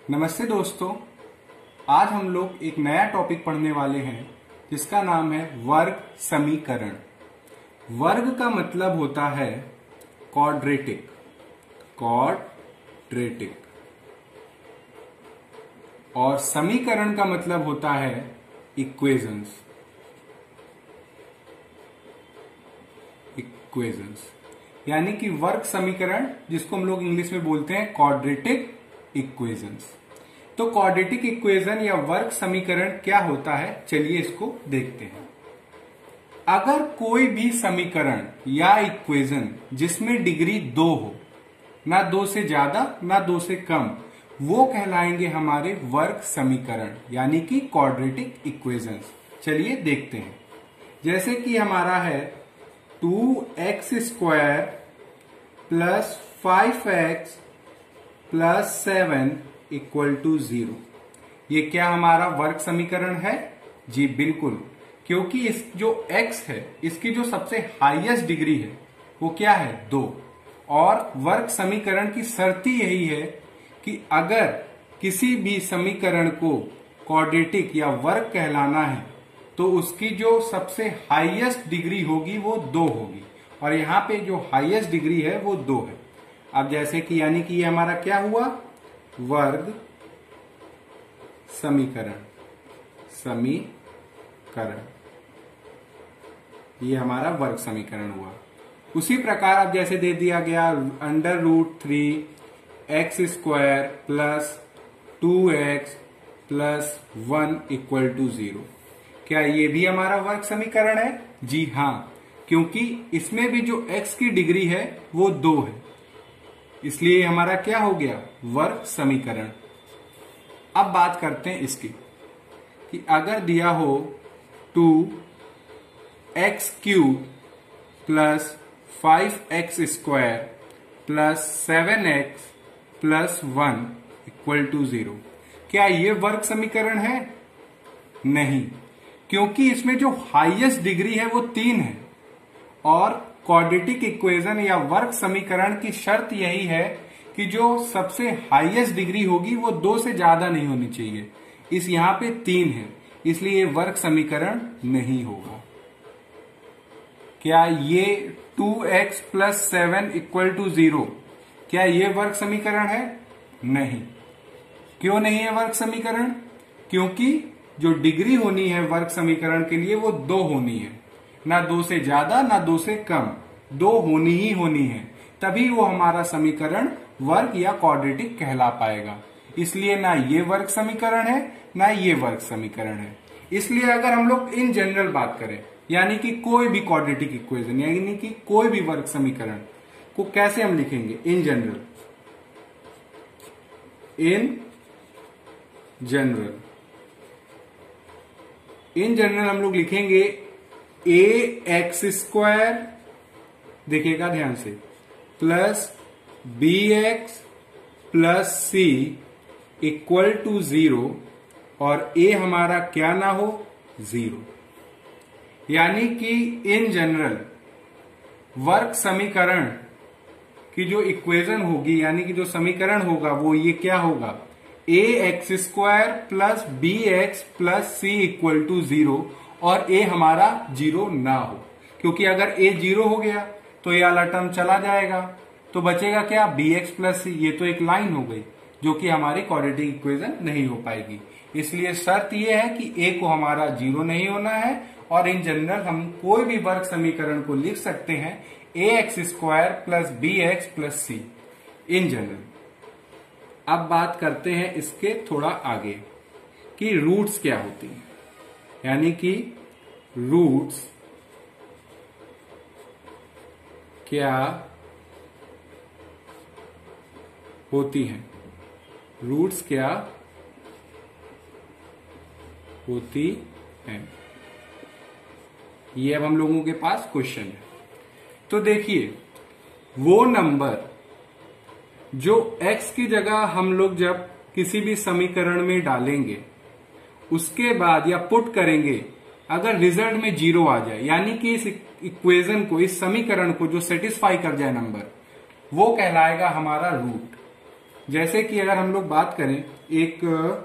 नमस्ते दोस्तों। आज हम लोग एक नया टॉपिक पढ़ने वाले हैं जिसका नाम है वर्ग समीकरण। वर्ग का मतलब होता है क्वाड्रेटिक। और समीकरण का मतलब होता है इक्वेशंस। यानी कि वर्ग समीकरण जिसको हम लोग इंग्लिश में बोलते हैं क्वाड्रेटिक इक्वेशंस। तो क्वाड्रेटिक इक्वेशन या वर्ग समीकरण क्या होता है, चलिए इसको देखते हैं। अगर कोई भी समीकरण या इक्वेशन जिसमें डिग्री 2 हो, ना 2 से ज्यादा ना 2 से कम, वो कहलाएंगे हमारे वर्ग समीकरण यानी कि क्वाड्रेटिक इक्वेशंस। चलिए देखते हैं। जैसे कि हमारा है 2x² plus 5x plus 7 equal to 0। ये क्या हमारा वर्ग समीकरण है? जी बिल्कुल, क्योंकि इस जो x है इसकी जो सबसे हाईएस्ट डिग्री है वो क्या है? 2। और वर्ग समीकरण की शर्त ही यही है कि अगर किसी भी समीकरण को क्वाड्रेटिक या वर्ग कहलाना है तो उसकी जो सबसे हाईएस्ट डिग्री होगी वो 2 होगी, और यहाँ पे जो हाईएस्ट डिग्री है वो 2 है। अब जैसे कि यानी कि ये हमारा क्या हुआ? वर्ग समीकरण। ये हमारा वर्ग समीकरण हुआ। उसी प्रकार अब जैसे दे दिया गया √3x² plus 2x plus 1 equal to 0। क्या ये भी हमारा वर्ग समीकरण है? जी हाँ, क्योंकि इसमें भी जो x की डिग्री है वो 2 है, इसलिए हमारा क्या हो गया? वर्ग समीकरण। अब बात करते हैं इसकी कि अगर दिया हो 2x³ plus 5x² plus 7x plus 1 equal to 0, क्या ये वर्ग समीकरण है? नहीं, क्योंकि इसमें जो हाईएस्ट डिग्री है वो 3 है, और क्वाड्रेटिक इक्वेशन या वर्ग समीकरण की शर्त यही है कि जो सबसे हाईएस्ट डिग्री होगी वो 2 से ज्यादा नहीं होनी चाहिए। इस यहां पे 3 है, इसलिए वर्ग समीकरण नहीं होगा। क्या ये 2x प्लस 7 इक्वल टू 0, क्या ये वर्ग समीकरण है? नहीं। क्यों नहीं है वर्ग समीकरण? क्योंकि जो डिग्री होनी है वर्ग समीकरण के लिए वो 2 होनी है, ना 2 से ज्यादा ना 2 से कम, 2 होनी ही होनी है, तभी वो हमारा समीकरण वर्ग या क्वाड्रेटिक कहला पाएगा। इसलिए ना ये वर्ग समीकरण है ना ये वर्ग समीकरण है। इसलिए अगर हम लोग इन जनरल बात करें, यानी कि कोई भी क्वाड्रेटिक इक्वेशन यानी कि कोई भी वर्ग समीकरण को कैसे हम लिखेंगे? इन जनरल हम लोग लिखेंगे ax², देखिएगा ध्यान से, plus bx plus c equal to 0, और a हमारा क्या ना हो? 0। यानी कि इन जनरल वर्ग समीकरण की जो इक्वेशन होगी यानी कि जो समीकरण होगा वो ये क्या होगा? ax² plus bx plus c equal to 0, और a हमारा 0 ना हो, क्योंकि अगर a 0 हो गया तो ये वाला टर्म चला जाएगा, तो बचेगा क्या? bx plus c। ये तो एक लाइन हो गई जो कि हमारी क्वाड्रेटिक इक्वेशन नहीं हो पाएगी। इसलिए शर्त ये है कि a को हमारा 0 नहीं होना है, और इन जनरल हम कोई भी वर्ग समीकरण को लिख सकते हैं ax² plus bx plus c in general. अब बात करते हैं इसके थोड़ा आगे कि रूट्स क्या होती हैं, यानी कि रूट्स क्या होती हैं। रूट्स क्या होती हैं, ये अब हम लोगों के पास क्वेश्चन है। तो देखिए, वो नंबर जो x की जगह हम लोग जब किसी भी समीकरण में डालेंगे उसके बाद या पुट करेंगे, अगर रिजल्ट में 0 आ जाए, यानी कि इस इक्वेशन को, इस समीकरण को जो सेटिस्फाई कर जाए नंबर, वो कहलाएगा हमारा रूट। जैसे कि अगर हम लोग बात करें, एक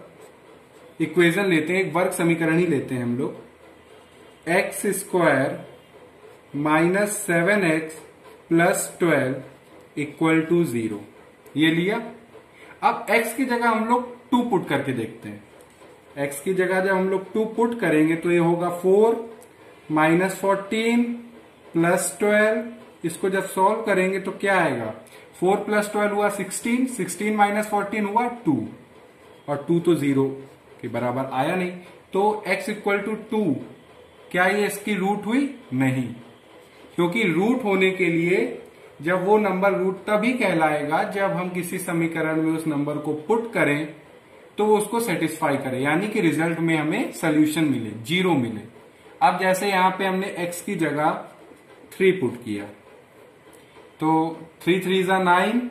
इक्वेशन लेते हैं, एक वर्ग समीकरण ही लेते हैं हम लोग, x square minus 7x plus 12 equal to 0, ये लिया। अब x की जगह हम लोग 2 पुट करके देखते हैं। x की जगह जब हम लोग 2 पुट करेंगे तो ये होगा 4 माइनस 14 प्लस 12, इसको जब सॉल्व करेंगे तो क्या आएगा, 4 प्लस 12 हुआ 16, 16 माइनस 14 हुआ 2, और 2 तो 0 के बराबर आया नहीं, तो x इक्वल टू 2, क्या ये इसकी रूट हुई? नहीं, क्योंकि रूट होने के लिए जब वो नंबर रूट तभी कहलाएगा जब हम किसी समीकरण में उस नंबर को पुट करें तो वो उसको सेटिस्फाई करे, यानी कि रिजल्ट में हमें सोल्यूशन मिले, 0 मिले। अब जैसे यहां पे हमने x की जगह 3 पुट किया, तो 3 3 जा 9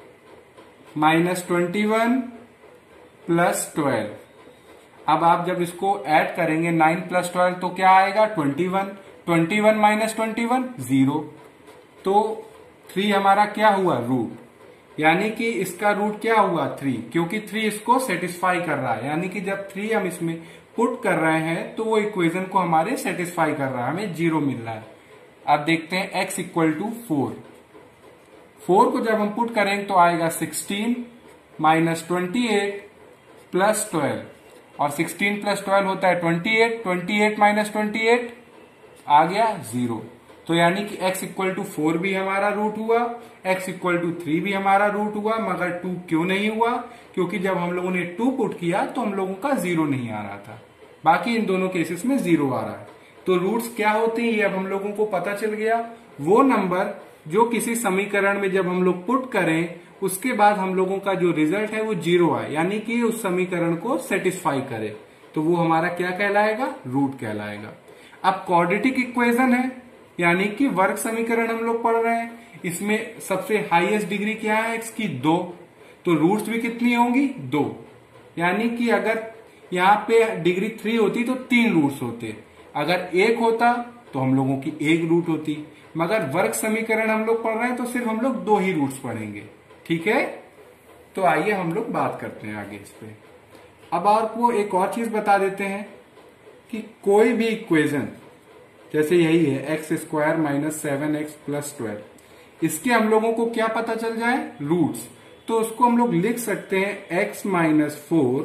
माइनस 21 प्लस 12। अब आप जब इसको ऐड करेंगे 9 प्लस 12 तो क्या आएगा, 21, 21 माइनस 21 0, तो 3 हमारा क्या हुआ, रूट, यानी कि इसका रूट क्या हुआ, 3, क्योंकि 3 इसको सेटिस्फाई कर रहा है, यानी कि जब 3 हम इसमें पुट कर रहे हैं तो वो इक्वेशन को हमारे सेटिस्फाई कर रहा है, हमें 0 मिल रहा है। अब देखते हैं x इक्वल टू 4, 4 को जब हम पुट करेंगे तो आएगा 16 माइनस 28 प्लस 12, और 16 प्लस 12 होता है 28, 28 माइनस 28 आ गया 0, तो यानी कि x इक्वल टू 4 भी हमारा रूट हुआ, x इक्वल टू 3 भी हमारा रूट हुआ, मगर 2 क्यों नहीं हुआ, क्योंकि जब हम लोगों ने 2 पुट किया तो हम लोगों का 0 नहीं आ रहा था, बाकी इन दोनों केसेस में 0 आ रहा है। तो रूट्स क्या होते हैं ये अब हम लोगों को पता चल गया, वो नंबर जो किसी समीकरण में जब हम लोग पुट करें उसके बाद हम लोगों का जो रिजल्ट है वो 0 आए, यानी कि उस समीकरण को सेटिस्फाई करे, तो वो हमारा क्या कहलाएगा, रूट कहलाएगा। अब क्वाड्रेटिक इक्वेशन है, यानी कि वर्ग समीकरण हम लोग पढ़ रहे हैं, इसमें सबसे हाईएस्ट डिग्री क्या है, x की 2, तो रूट्स भी कितनी होंगी, 2, यानी कि अगर यहाँ पे डिग्री 3 होती तो 3 रूट्स होते, अगर 1 होता तो हम लोगों की 1 रूट होती, मगर वर्ग समीकरण हम लोग पढ़ रहे हैं तो सिर्फ हम लोग 2 ही रूट्स पढ़ेंगे, ठीक है। तो आइए हम लोग बात करते हैं आगे इस पे। अब आपको एक और चीज बता देते हैं कि कोई भी इक्वेशन, जैसे यही है x square minus 7x plus 12, इसके हम लोगों को क्या पता चल जाए, रूट्स, तो उसको हम लोग लिख सकते हैं x माइनस 4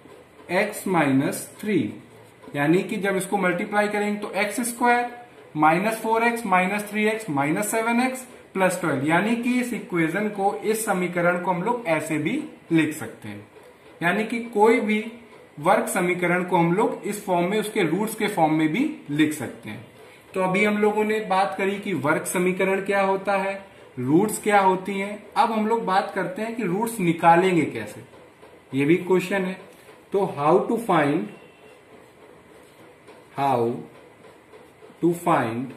x माइनस 3, यानी कि जब इसको मल्टीप्लाई करेंगे तो x square minus 4x minus 3x minus 7x plus 12, यानी कि इस इक्वेशन को, इस समीकरण को हम लोग ऐसे भी लिख सकते हैं, यानी कि कोई भी वर्ग समीकरण को हम लोग इस फॉर्म में, उसके रूट्स के फॉर्म में भी लिख सकते हैं। तो अभी हम लोगों ने बात करी कि वर्ग समीकरण क्या होता है, रूट्स क्या होती हैं, अब हम लोग बात करते हैं कि रूट्स निकालेंगे कैसे, ये भी क्वेश्चन है। तो हाउ टू फाइंड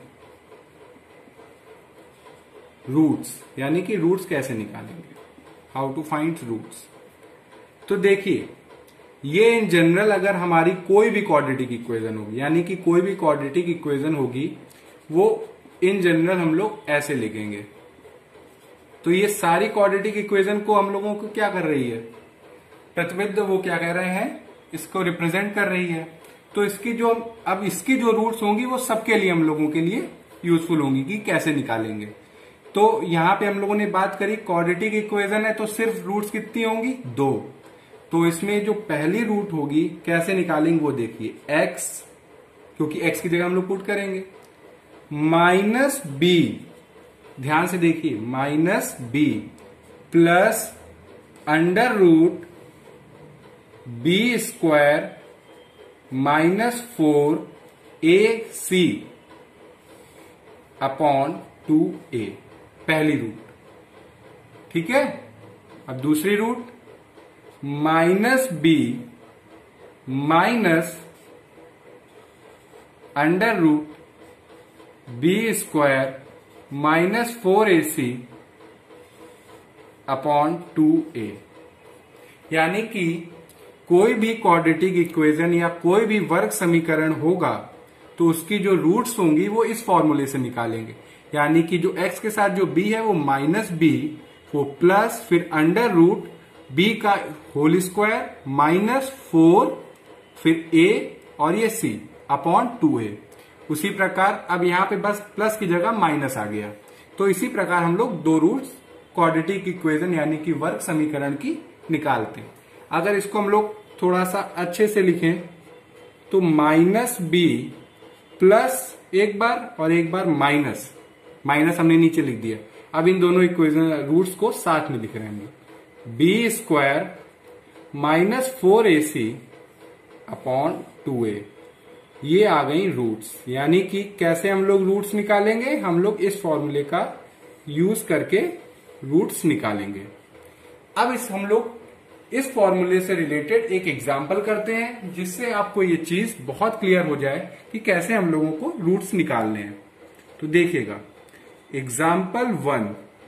रूट्स, यानी कि रूट्स कैसे निकालेंगे, हाउ टू फाइंड रूट्स। तो देखिए, ये इन जनरल अगर हमारी कोई भी क्वाड्रेटिक इक्वेशन होगी, यानी कि कोई भी क्वाड्रेटिक इक्वेशन होगी, वो इन जनरल हम लोग ऐसे लिखेंगे। तो ये सारी क्वाड्रेटिक इक्वेशन को हम लोगों को क्या कर रही है, प्रतिनिधित्व, वो क्या कह रहे हैं, इसको रिप्रेजेंट कर रही है। तो इसकी जो, अब इसकी जो रूट्स होंगी वो सबके लिए, हम लोगों के लिए यूजफुल होंगी कि कैसे निकालेंगे। तो यहां पे हम लोगों ने बात करी क्वाड्रेटिक इक्वेशन है तो सिर्फ रूट्स कितनी होंगी, 2। तो इसमें जो पहली रूट होगी कैसे निकालेंगे वो देखिए, x, क्योंकि x की जगह हम लोग पुट करेंगे, माइनस b, ध्यान से देखिए, minus b plus under root b square minus 4ac upon 2a, पहली रूट, ठीक है। अब दूसरी root, minus b minus under root b square minus 4ac upon 2a, यानी कि कोई भी क्वाड्रेटिक इक्वेशन या कोई भी वर्ग समीकरण होगा तो उसकी जो रूट्स होंगी वो इस फॉर्मूले से निकालेंगे, यानी कि जो x के साथ जो b है वो माइनस b, वो प्लस फिर अंडर रूट b का होल स्क्वायर माइनस 4 फिर a और ये c अपॉन 2a। उसी प्रकार अब यहां पे बस प्लस की जगह माइनस आ गया। तो इसी प्रकार हम लोग दो रूट्स क्वाड्रेटिक इक्वेशन यानी कि वर्ग समीकरण की निकालते हैं। अगर इसको हम लोग थोड़ा सा अच्छे से लिखें तो माइनस बी प्लस एक बार और एक बार माइनस हमने नीचे लिख दिया। अब इन दोनों इक्वेशन रूट्स को साथ में लिख रहे हैं। B square minus 4ac upon 2a, ये आ गई रूट्स। यानी कि कैसे हम लोग रूट्स निकालेंगे, हम लोग इस फॉर्मूले का यूज करके रूट्स निकालेंगे। अब हम लोग इस फॉर्मूले से रिलेटेड एक एग्जाम्पल करते हैं जिससे आपको ये चीज बहुत क्लियर हो जाए कि कैसे हम लोगों को रूट्स निकालने हैं। तो देखिएगा example 1,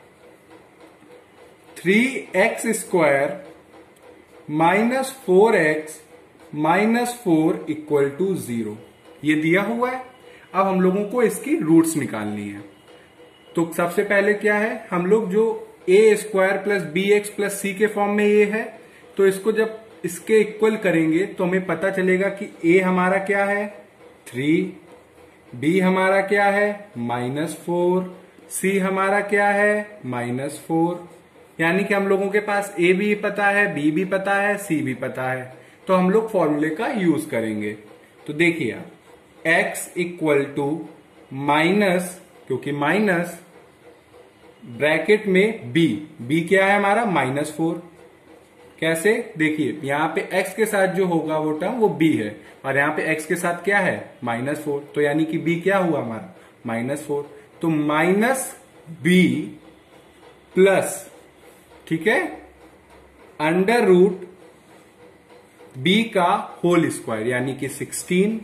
3x square minus 4x minus 4 equal to 0, ये दिया हुआ है। अब हम लोगों को इसकी रूट्स निकालनी है। तो सबसे पहले क्या है, हम लोग जो a square plus B X plus C के फॉर्म में ये है, तो इसको जब इसके इक्वल करेंगे तो हमें पता चलेगा कि a हमारा क्या है 3, b हमारा क्या है -4, c हमारा क्या है -4। यानी कि हम लोगों के पास a भी पता है, b भी पता है, c भी पता है। तो हम लोग फॉर्मूले का यूज करेंगे। तो देखिए x इक्वल टू माइनस, क्योंकि माइनस ब्रैकेट में b क्या है हमारा -4। कैसे, देखिए यहां पे x के साथ जो होगा वो टर्म वो b है, और यहां पे x के साथ क्या है -4, तो यानी कि b क्या हुआ हमारा -4। तो माइनस b प्लस, ठीक है, अंडर रूट b का होल स्क्वायर यानी कि 16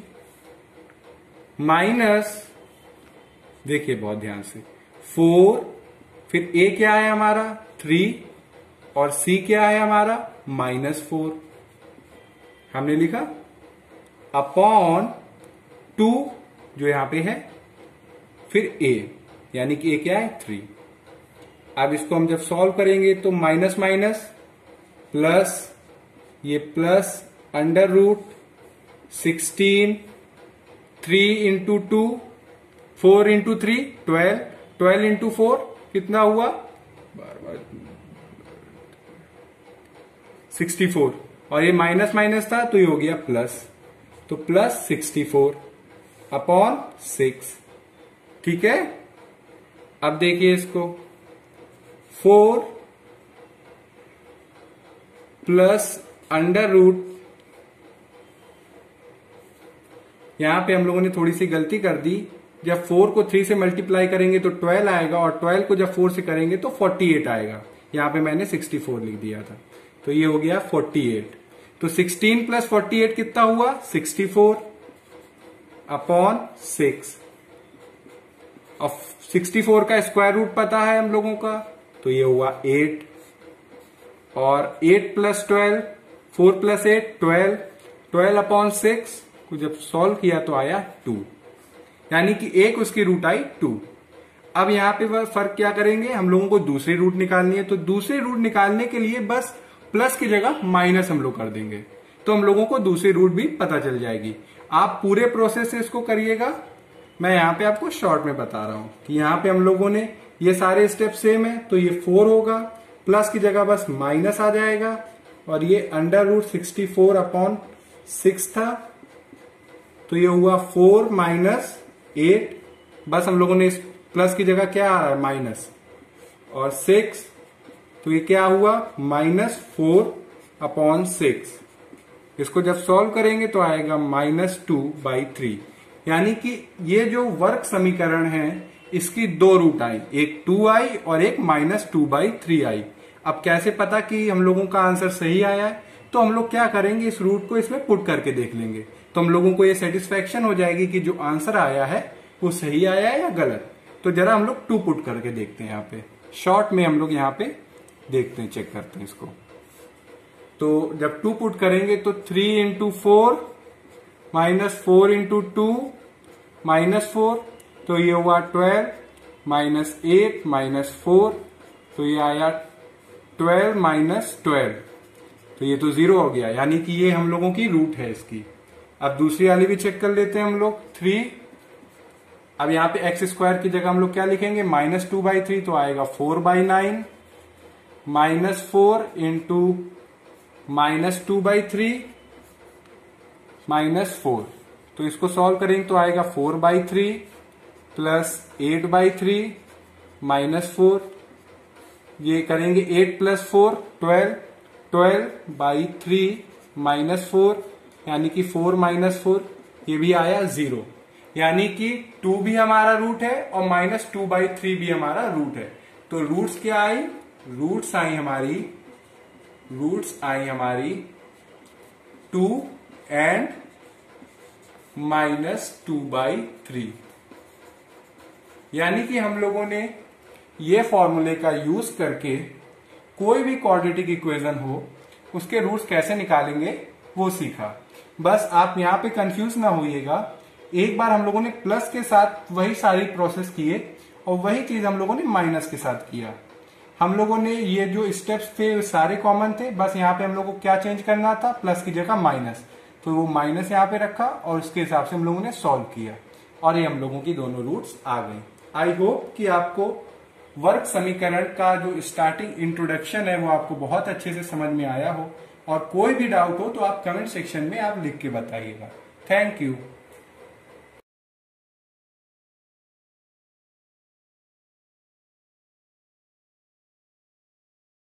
माइनस, देखिए बहुत ध्यान से 4, फिर a क्या है हमारा 3 और c क्या है हमारा -4 हमने लिखा, अपॉन 2 जो यहां पे है, फिर a यानी कि a क्या है 3। अब इसको हम जब सॉल्व करेंगे तो माइनस माइनस प्लस, ये plus under root 16, 3 into 2, 4 into 3 12, 12 into 4 कितना हुआ 64, और ये माइनस माइनस था तो ये हो गया प्लस, तो प्लस 64 अपॉन 6। ठीक है, अब देखिए इसको 4 प्लस अंडर रूट, यहां पे हम लोगों ने थोड़ी सी गलती कर दी। जब 4 को 3 से मल्टीप्लाई करेंगे तो 12 आएगा, और 12 को जब 4 से करेंगे तो 48 आएगा। यहां पे मैंने 64 लिख दिया था, तो ये हो गया 48। तो 16 प्लस 48 कितना हुआ 64 अपॉन 6। अब 64 का स्क्वायर रूट पता है हम लोगों का, तो ये हुआ 8, और 8 प्लस 12, 4 प्लस 8 12, 12 अपॉन 6 को जब सॉल्व किया तो आया 2, यानी कि एक उसकी रूट आई 2। अब यहां पे वह फर्क क्या करेंगे, हम लोगों को दूसरी रूट निकालनी है, तो दूसरी रूट निकालने के लिए बस प्लस की जगह माइनस हम लोग कर देंगे, तो हम लोगों को दूसरी रूट भी पता चल जाएगी। आप पूरे प्रोसेस से इसको करिएगा, मैं यहां पे आपको शॉर्ट में बता रहा हूं कि यहां पे हम लोगों ने ये सारे स्टेप सेम है, तो ये 4 होगा, प्लस की जगह बस माइनस आ जाएगा, और ये अंडर रूट 64 अपॉन 6 था, तो ये हुआ 4 माइनस 8, बस हम लोगों ने इस प्लस की जगह क्या आ रहा है माइनस, और 6, तो ये क्या हुआ -4 अपॉन 6। इसको जब सॉल्व करेंगे तो आएगा -2/3, यानी कि ये जो वर्ग समीकरण है इसकी दो रूट आई, एक 2 आई और एक -2/3 आई। अब कैसे पता कि हम लोगों का आंसर सही आया है, तो हम लोग क्या करेंगे, इस रूट को इसमें पुट करके देख लेंगे, तो हम लोगों को ये सेटिस्फेक्शन हो जाएगी कि जो आंसर आया है वो सही आया है या गलत। तो जरा हम लोग 2 पुट करके देखते हैं, यहाँ पे शॉर्ट में हम लोग यहाँ पे देखते हैं, चेक करते हैं इसको। तो जब 2 पुट करेंगे तो 3 इंटू 4 -4 इंटू 2 -4, तो ये हुआ 12, -8 -4, तो ये आया 12 -12, तो ये तो 0 हो गया, यानी कि ये हम लोगों की रूट है इसकी। अब दूसरी वाली भी चेक कर लेते हैं हम लोग, 3। अब यहाँ पे एक्स स्क्वायर की जगह हम लोग क्या लिखेंगे, -2/3, तो आएगा 4/9 -4 इंटू -2/3 -4, तो इसको सॉल्व करेंगे तो आएगा 4/3 प्लस 8/3 -4, ये करेंगे 8 + 4 12, 12/3 -4, यानी कि 4 - 4, ये भी आया 0, यानी कि 2 भी हमारा रूट है और -2/3 भी हमारा रूट है। तो रूट्स क्या आई, रूट्स आई हमारी 2 एंड -2/3, यानी कि हम लोगों ने ये फॉर्मूले का यूज करके कोई भी क्वाड्रेटिक इक्वेशन हो उसके रूट्स कैसे निकालेंगे वो सीखा। बस आप यहाँ पे कंफ्यूज ना होइएगा, एक बार हम लोगों ने प्लस के साथ वही सारी प्रोसेस किए और वही चीज हम लोगों ने माइनस के साथ किया। हम लोगों ने ये जो स्टेप्स थे सारे कॉमन थे, बस यहाँ पे हम लोगों को क्या चेंज करना था, प्लस की जगह माइनस, तो वो माइनस यहाँ पे रखा और उसके हिसाब से हम लोगों ने सॉल्व किया और ये हम लोगों की दोनों रूट्स आ गई। आई होप कि आपको वर्ग समीकरण का जो स्टार्टिंग इंट्रोडक्शन है वो आपको बहुत अच्छे से समझ में आया हो, और कोई भी डाउट हो तो आप कमेंट सेक्शन में आप लिख के बताइएगा। Thank you.